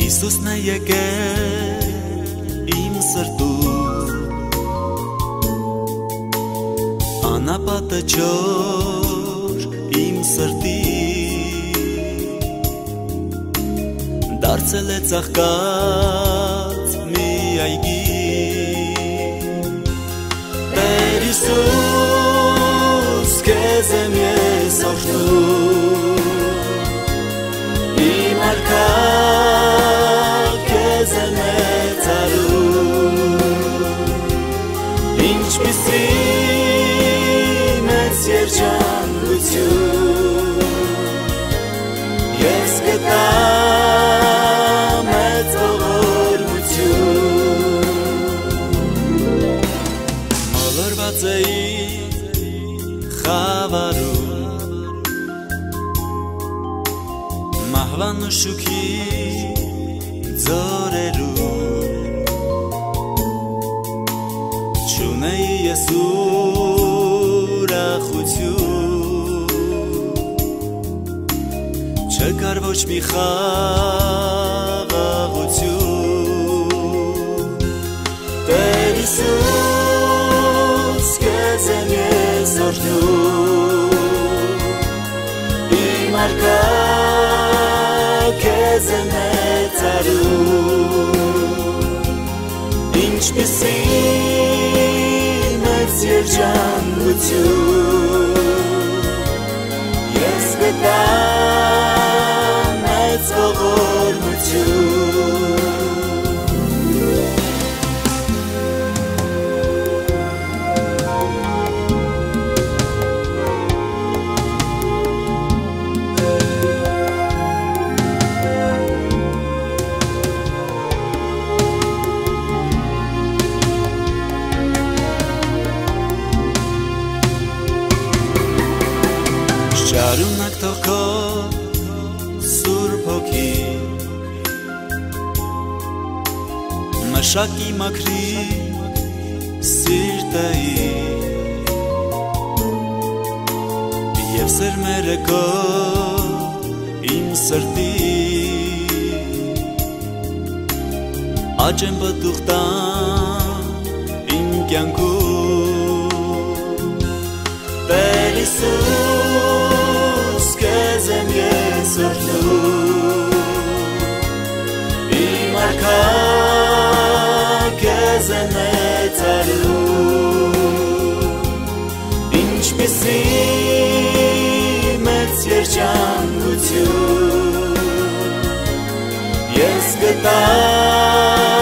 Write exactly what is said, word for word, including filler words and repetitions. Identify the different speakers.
Speaker 1: Հիսուսն է եկել իմ սրտում, անապատը չոր իմ սրտի, դարձել է ծաղկած մի այգի։ Տեր Հիսուս, քեզ եմ ես օրհնում, իմ արքա քեզ եմ մեծարում, ինչպիսի մեծ երջանկություն ես գտա մեծ ողորմություն։ Մոլորված էի խավարում, մահվան ու շուքի ձորերում, չունեի ես ուրախություն, չկար ոչ մի խաղաղություն։ Տեր Հիսուս, քեզ եմ ես օրհնում, իմ արքա քեզ եմ մեծարում, ինչպիսի մեծ երջանկություն ես գտա մեծ ողորմություն։ Շարունակ թող քո սուրբ հոգին մշակի մաքրի սիրտային, և սերմերը քո իմ սրտի աճեն պտուղ տան իմ կյանքում։ Տեր Հիսուս, քեզ եմ ես օրհնում, իմ արքա քեզ եմ մեծարում, ինչպիսի մեծ երջանկություն ես գտա